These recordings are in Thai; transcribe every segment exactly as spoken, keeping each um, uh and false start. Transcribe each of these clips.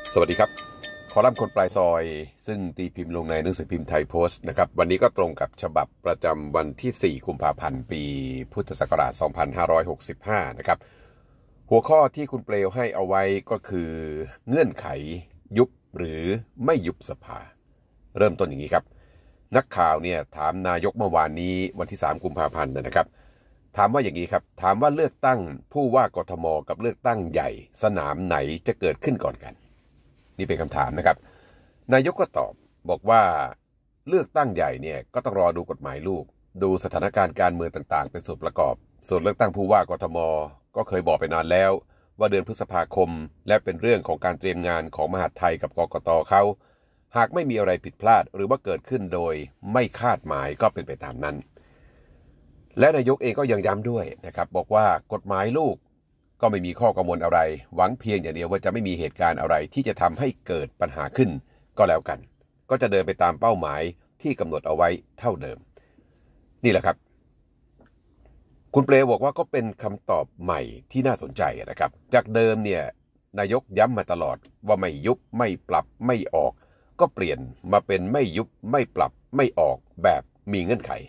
สวัสดีครับคอลัมน์คนปลายซอยซึ่งตีพิมพ์ลงในหนังสือพิมพ์ไทยโพสต์นะครับวันนี้ก็ตรงกับฉบับประจำวันที่สี่กุมภาพันธ์ปีพุทธศักราชสองพันห้าร้อยหกสิบห้านะครับหัวข้อที่คุณเปลวให้เอาไว้ก็คือเงื่อนไขยุบหรือไม่ยุบสภาเริ่มต้นอย่างนี้ครับนักข่าวเนี่ยถามนายกเมื่อวานนี้วันที่สามกุมภาพันธ์นะครับถามว่าอย่างนี้ครับถามว่าเลือกตั้งผู้ว่ากทมกับเลือกตั้งใหญ่สนามไหนจะเกิดขึ้นก่อนกันนี่เป็นคำถามนะครับนายกก็ตอบบอกว่าเลือกตั้งใหญ่เนี่ยก็ต้องรอดูกฎหมายลูกดูสถานการณ์การเมืองต่างๆเป็นส่วนประกอบส่วนเลือกตั้งผู้ว่ากทมก็เคยบอกไปนานแล้วว่าเดือนพฤษภาคมและเป็นเรื่องของการเตรียมงานของมหาดไทยกับกกตเขาหากไม่มีอะไรผิดพลาดหรือว่าเกิดขึ้นโดยไม่คาดหมายก็เป็นไปตามนั้นและนายกเองก็ยังย้ำด้วยนะครับบอกว่ากฎหมายลูกก็ไม่มีข้อกังวลอะไรหวังเพียงอย่างเดียวว่าจะไม่มีเหตุการณ์อะไรที่จะทำให้เกิดปัญหาขึ้นก็แล้วกันก็จะเดินไปตามเป้าหมายที่กำหนดเอาไว้เท่าเดิมนี่แหละครับคุณเปลบอกว่าก็เป็นคำตอบใหม่ที่น่าสนใจนะครับจากเดิมเนี่ยนายกย้ำมาตลอดว่าไม่ยุบไม่ปรับไม่ออกก็เปลี่ยนมาเป็นไม่ยุบไม่ปรับไม่ออกแบบมีเงื่อนไข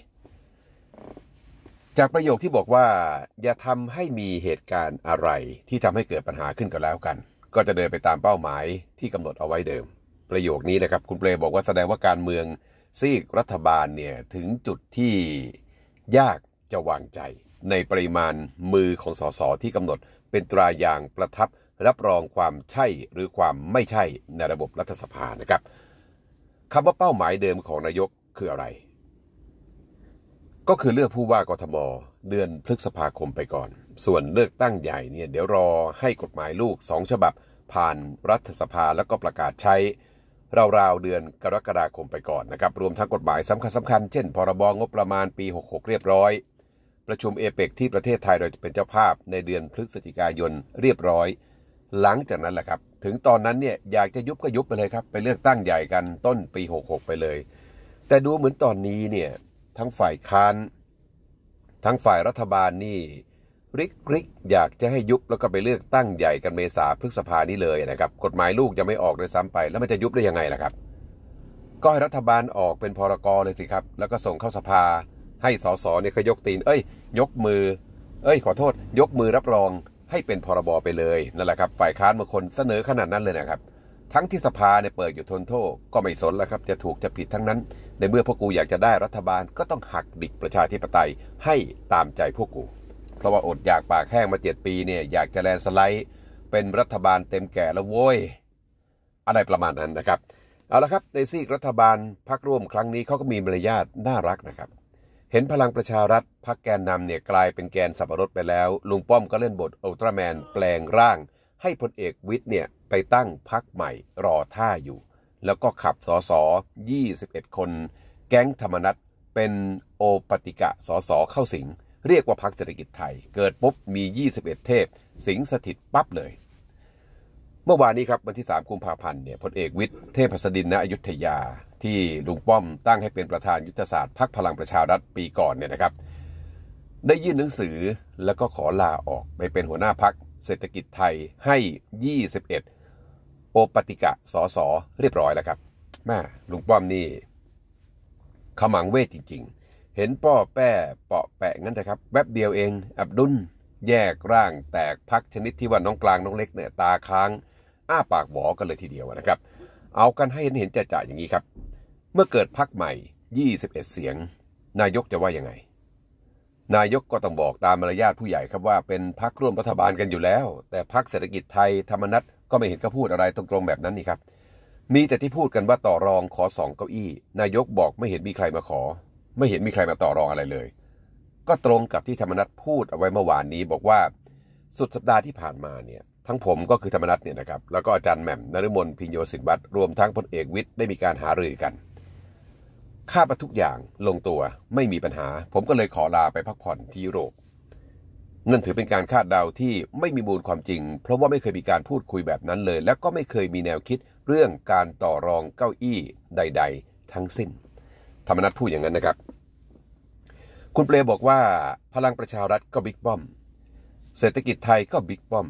จากประโยคที่บอกว่าอย่าทำให้มีเหตุการณ์อะไรที่ทำให้เกิดปัญหาขึ้นก็แล้วกันก็จะเดินไปตามเป้าหมายที่กำหนดเอาไว้เดิมประโยคนี้นะครับคุณเปลบอกว่าแสดงว่าการเมืองซีกรัฐบาลเนี่ยถึงจุดที่ยากจะวางใจในปริมาณมือของสสที่กำหนดเป็นตราอย่างประทับรับรองความใช่หรือความไม่ใช่ในระบบรัฐสภานะครับคำว่าเป้าหมายเดิมของนายกคืออะไรก็คือเลือกผู้ว่ากทมเดือนพฤษภาคมไปก่อนส่วนเลือกตั้งใหญ่เนี่ยเดี๋ยวรอให้กฎหมายลูกสองฉบับผ่านรัฐสภาแล้วก็ประกาศใช้ราวๆเดือนกรกฎาคมไปก่อนนะครับรวมทั้งกฎหมายสำคัญสำคัญเช่นพรบงบประมาณปีหกสิบหกเรียบร้อยประชุมเอเปกที่ประเทศไทยโดยเป็นเจ้าภาพในเดือนพฤศจิกายนเรียบร้อยหลังจากนั้นแหละครับถึงตอนนั้นเนี่ยอยากจะยุบก็ยุบไปเลยครับไปเลือกตั้งใหญ่กันต้นปีหกสิบหกไปเลยแต่ดูเหมือนตอนนี้เนี่ยทั้งฝ่ายค้านทั้งฝ่ายรัฐบาลนี่ริกริกอยากจะให้ยุบแล้วก็ไปเลือกตั้งใหญ่กันเมษาพฤษภานี้เลยนะครับกฎหมายลูกยังไม่ออกเลยซ้ำไปแล้วมันจะยุบได้ยังไงล่ะครับก็ให้รัฐบาลออกเป็นพรกเลยสิครับแล้วก็ส่งเข้าสภาให้สสเนี่ยเขายกตีนเอ้ยยกมือเอ้ยขอโทษยกมือรับรองให้เป็นพรบไปเลยนั่นแหละครับฝ่ายค้านบางคนเสนอขนาดนั้นเลยนะครับทั้งที่สภาเนี่ยเปิดอยู่ทนโทษก็ไม่สนแล้วครับจะถูกจะผิดทั้งนั้นในเมื่อพวกกูอยากจะได้รัฐบาลก็ต้องหักดิบประชาธิปไตยให้ตามใจพวกกูเพราะว่าอดอยากปากแห้งมาเจ็ดปีเนี่ยอยากจะแลนสไลด์เป็นรัฐบาลเต็มแก่แล้วโว้ยอะไรประมาณนั้นนะครับเอาละครับในซีกรัฐบาลพรรคร่วมครั้งนี้เขาก็มีมารยาทน่ารักนะครับเห็นพลังประชารัฐพรรคแกนนำเนี่ยกลายเป็นแกนสับปะรดไปแล้วลุงป้อมก็เล่นบทอัลตร้าแมนแปลงร่างให้พลเอกวิทย์เนี่ยไปตั้งพรรคใหม่รอท่าอยู่แล้วก็ขับสสยี่สิบเอ็ดคนแก๊งธรรมนัสเป็นโอปติกะสสเข้าสิงเรียกว่าพรรคเศรษฐกิจไทยเกิดปุ๊บมียี่สิบเอ็ดเทพสิงสถิตปั๊บเลยเมื่อวานนี้ครับวันที่สามกุมภาพันธ์เนี่ยพลเอกวิทย์เทพหัสดินณอยุธยาที่ลุงป้อมตั้งให้เป็นประธานยุทธศาสตร์พรรคพลังประชารัฐปีก่อนเนี่ยนะครับได้ยื่นหนังสือแล้วก็ขอลาออกไปเป็นหัวหน้าพรรคเศรษฐกิจไทยให้ยี่สิบเอ็ดโอปติกะสสเรียบร้อยแล้วครับแม่ลุงป้อมนี่ขมังเวทจริงๆเห็นป้อแป้เปาะแปะงั้นนะครับแวบเดียวเองอับดุลแยกร่างแตกพรรคชนิดที่ว่าน้องกลางน้องเล็กเนี่ยตาค้างอ้าปากหวอกันเลยทีเดียวนะครับเอากันให้เห็นเห็นจ่าๆอย่างนี้ครับเมื่อเกิดพรรคใหม่ยี่สิบเอ็ดเสียงนายกจะว่ายังไงนายกก็ต้องบอกตามมารยาทผู้ใหญ่ครับว่าเป็นพรรคร่วมรัฐบาลกันอยู่แล้วแต่พรรคเศรษฐกิจไทยธรรมนัสก็ไม่เห็นเขาพูดอะไรตรงๆแบบนั้นนี่ครับมีแต่ที่พูดกันว่าต่อรองขอสองเก้าอี้นายกบอกไม่เห็นมีใครมาขอไม่เห็นมีใครมาต่อรองอะไรเลยก็ตรงกับที่ธรรมนัสพูดเอาไว้เมื่อวานนี้บอกว่าสุดสัปดาห์ที่ผ่านมาเนี่ยทั้งผมก็คือธรรมนัสเนี่ยนะครับแล้วก็อาจารย์แหม่มนฤมลพิญโยสินวัตรรวมทั้งพลเอกวิทย์ได้มีการหารือกันคาดว่าทุกอย่างลงตัวไม่มีปัญหาผมก็เลยขอลาไปพักผ่อนที่ยุโรปนั่นถือเป็นการคาดเดาที่ไม่มีมูลความจริงเพราะว่าไม่เคยมีการพูดคุยแบบนั้นเลยและก็ไม่เคยมีแนวคิดเรื่องการต่อรองเก้าอี้ใดๆทั้งสิ้นธรรมนัสพูดอย่างนั้นนะครับค คุณเปลบอกว่าพลังประชารัฐก็บิ๊กป้อมเศรษฐกิจไทยก็บิ๊กป้อม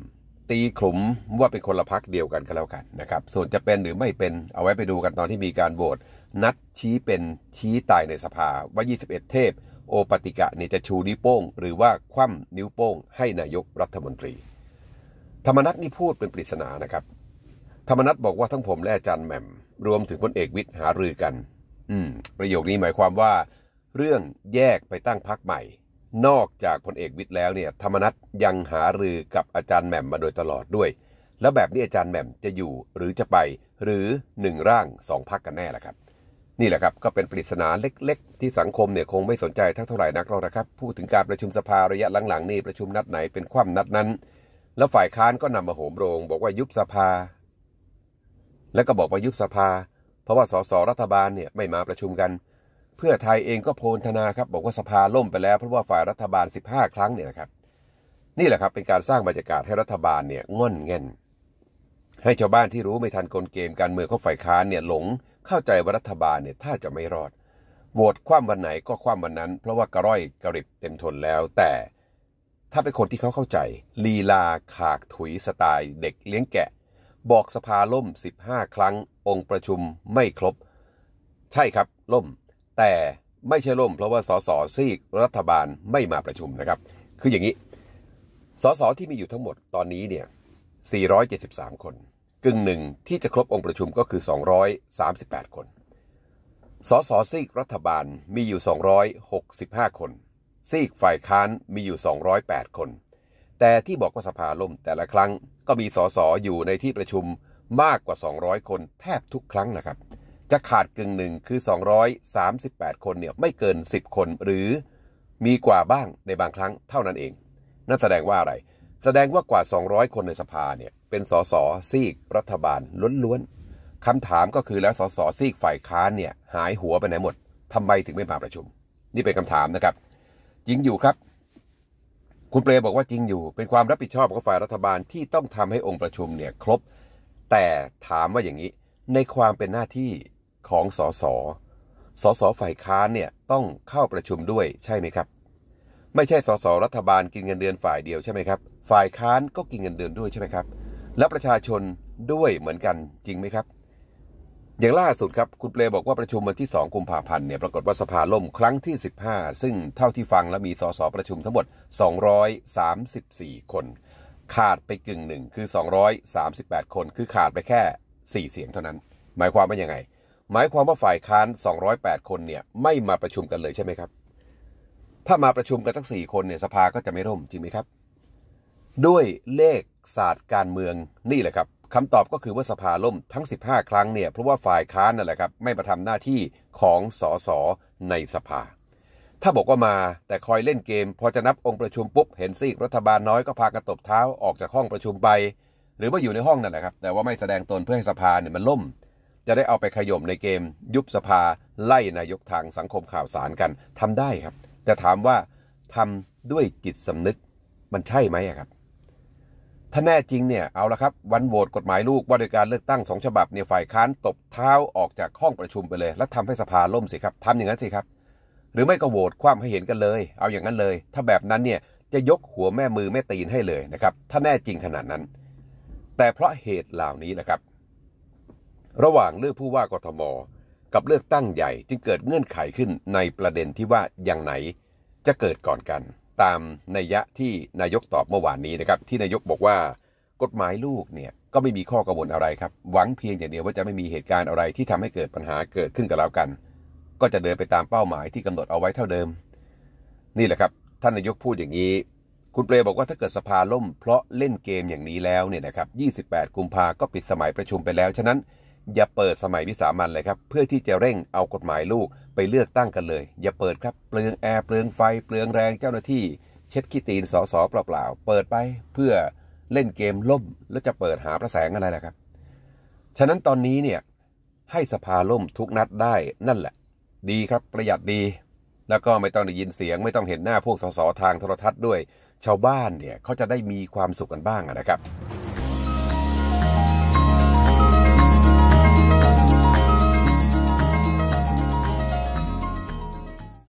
ตีขลุ่มว่าเป็นคนละพรรคเดียวกันก็แล้วกันนะครับส่วนจะเป็นหรือไม่เป็นเอาไว้ไปดูกันตอนที่มีการโหวตนัดชี้เป็นชี้ตายในสภาว่ายี่สิบเอ็ดเทพโอปติกะเนี่ยจะชูนิ้วโป้งหรือว่าคว่ำนิ้วโป้งให้นายกรัฐมนตรีธรรมนัสนี่พูดเป็นปริศนานะครับธรรมนัสบอกว่าทั้งผมและอาจารย์แหม่มรวมถึงพลเอกวิทย์หารือกันอืมประโยคนี้หมายความว่าเรื่องแยกไปตั้งพรรคใหม่นอกจากพลเอกวิทย์แล้วเนี่ยธรรมนัสยังหารือกับอาจารย์แหม่มมาโดยตลอดด้วยแล้วแบบนี้อาจารย์แหม่มจะอยู่หรือจะไปหรือหนึ่งร่างสองพรรคกันแน่ล่ะครับนี่แหละครับก็เป็นปริศนาเล็กๆที่สังคมเนี่ยคงไม่สนใจทั้งเท่าไหร่นักหรอกนะครับพูดถึงการประชุมสภาระยะหลังๆนี่ประชุมนัดไหนเป็นคว่ำนัดนั้นแล้วฝ่ายค้านก็นำมาโหมโรงบอกว่ายุบสภาแล้วก็บอกว่ายุบสภาเพราะว่าสสรัฐบาลเนี่ยไม่มาประชุมกันเพื่อไทยเองก็โพลธนาครับบอกว่าสภาล่มไปแล้วเพราะว่าฝ่ายรัฐบาลสิบห้าครั้งเนี่ยนะครับนี่แหละครับเป็นการสร้างบรรยากาศให้รัฐบาลเนี่ยง่อนแง่นให้ชาวบ้านที่รู้ไม่ทันกลเกมการเมืองของฝ่ายค้านเนี่ยหลงเข้าใจว่ารัฐบาลเนี่ยถ้าจะไม่รอดโหวตคว่ำวันไหนก็คว่ำวันนั้นเพราะว่ากระร่อยกระริบเต็มทนแล้วแต่ถ้าเป็นคนที่เขาเข้าใจลีลาขากถุยสไตล์เด็กเลี้ยงแกะบอกสภาล่มสิบห้าครั้งองค์ประชุมไม่ครบใช่ครับล่มแต่ไม่ใช่ล่มเพราะว่าสสซีกรัฐบาลไม่มาประชุมนะครับคืออย่างนี้สสที่มีอยู่ทั้งหมดตอนนี้เนี่ยสี่ร้อยเจ็ดสิบสามคนกึ่งหนึ่งที่จะครบองค์ประชุมก็คือสองร้อยสามสิบแปดคนสสซีกรัฐบาลมีอยู่สองร้อยหกสิบห้าคนซีกฝ่ายค้านมีอยู่สองร้อยแปดคนแต่ที่บอกว่าสภาล่มแต่ละครั้งก็มีสสอยู่ในที่ประชุมมากกว่าสองร้อยคนแทบทุกครั้งนะครับจะขาดกึ่งหนึ่งคือสองร้อยสามสิบแปดคนเนี่ยไม่เกินสิบคนหรือมีกว่าบ้างในบางครั้งเท่านั้นเองนั่นแสดงว่าอะไรแสดงว่ากว่าสองร้อยคนในสภาเนี่ยเป็นสสซีกรัฐบาลล้วนๆคำถามก็คือแล้วสสซีกฝ่ายค้านเนี่ยหายหัวไปไหนหมดทำไมถึงไม่มาประชุมนี่เป็นคำถามนะครับจริงอยู่ครับคุณเปรมบอกว่าจริงอยู่เป็นความรับผิดชอบของฝ่ายรัฐบาลที่ต้องทำให้องค์ประชุมเนี่ยครบแต่ถามว่าอย่างนี้ในความเป็นหน้าที่ของสสสสฝ่ายค้านเนี่ยต้องเข้าประชุมด้วยใช่ไหมครับไม่ใช่สสรัฐบาลกินเงินเดือนฝ่ายเดียวใช่ไหมครับฝ่ายค้านก็กินเงินเดือนด้วยใช่ไหมครับแล้วประชาชนด้วยเหมือนกันจริงไหมครับอย่างล่าสุดครับคุณเปรมบอกว่าประชุมวันที่สองกุมภาพันธ์เนี่ยปรากฏว่าสภาล่มครั้งที่สิบห้าซึ่งเท่าที่ฟังแล้วมีสสประชุมทั้งหมดสองร้อยสามสิบสี่คนขาดไปกึ่งหนึ่งคือสองร้อยสามสิบแปดคนคือขาดไปแค่สี่เสียงเท่านั้นหมายความว่ายังไงหมายความว่าฝ่ายค้านสองร้อยแปดคนเนี่ยไม่มาประชุมกันเลยใช่ไหมครับถ้ามาประชุมกันทั้งสี่คนเนี่ยสภาก็จะไม่ร่มจริงไหมครับด้วยเลขศาสตร์การเมืองนี่แหละครับคำตอบก็คือว่าสภาล่มทั้งสิบห้าครั้งเนี่ยเพราะว่าฝ่ายค้านนั่นแหละครับไม่มาทำหน้าที่ของสสในสภาถ้าบอกว่ามาแต่คอยเล่นเกมพอจะนับองค์ประชุมปุ๊บเห็นซีกรัฐบาลน้อยก็พากันตบเท้าออกจากห้องประชุมไปหรือว่าอยู่ในห้องนั่นแหละครับแต่ว่าไม่แสดงตนเพื่อให้สภาเนี่ยมันล่มจะได้เอาไปขย่มในเกมยุบสภาไล่นายกทางสังคมข่าวสารกันทำได้ครับแต่ถามว่าทำด้วยจิตสำนึกมันใช่ไหมครับถ้าแน่จริงเนี่ยเอาละครับวันโหวตกฎหมายลูกว่าโดยการเลือกตั้งสองฉบับเนี่ยฝ่ายค้านตบเท้าออกจากห้องประชุมไปเลยแล้วทำให้สภาล่มสิครับทำอย่างนั้นสิครับหรือไม่ก็โหวตคว่ำให้เห็นกันเลยเอาอย่างนั้นเลยถ้าแบบนั้นเนี่ยจะยกหัวแม่มือแม่ตีนให้เลยนะครับถ้าแน่จริงขนาดนั้นแต่เพราะเหตุเหล่านี้นะครับระหว่างเลือกผู้ว่ากทมกับเลือกตั้งใหญ่จึงเกิดเงื่อนไขขึ้นในประเด็นที่ว่าอย่างไหนจะเกิดก่อนกันตามนัยยะที่นายกตอบเมื่อวานนี้นะครับที่นายกบอกว่ากฎหมายลูกเนี่ยก็ไม่มีข้อกังวลอะไรครับหวังเพียงอย่างเดียวว่าจะไม่มีเหตุการณ์อะไรที่ทำให้เกิดปัญหาเกิดขึ้นกับแล้วกันก็จะเดินไปตามเป้าหมายที่กำหนดเอาไว้เท่าเดิมนี่แหละครับท่านนายกพูดอย่างนี้คุณเปรมบอกว่าถ้าเกิดสภาล่มเพราะเล่นเกมอย่างนี้แล้วเนี่ยนะครับยี่สิบแปดกุมภาก็ปิดสมัยประชุมไปแล้วฉะนั้นอย่าเปิดสมัยวิสามัญเลยครับเพื่อที่จะเร่งเอากฎหมายลูกไปเลือกตั้งกันเลยอย่าเปิดครับเปลืองแอร์เปลืองไฟเปลืองแรงเจ้าหน้าที่เช็ดขี้ตีนสสเปล่าๆเปิดไปเพื่อเล่นเกมล่มแล้วจะเปิดหาประแสงอะไรล่ะครับฉะนั้นตอนนี้เนี่ยให้สภาล่มทุกนัดได้นั่นแหละดีครับประหยัดดีแล้วก็ไม่ต้องได้ยินเสียงไม่ต้องเห็นหน้าพวกสสทางโทรทัศน์ด้วยชาวบ้านเนี่ยเขาจะได้มีความสุขกันบ้างนะครับ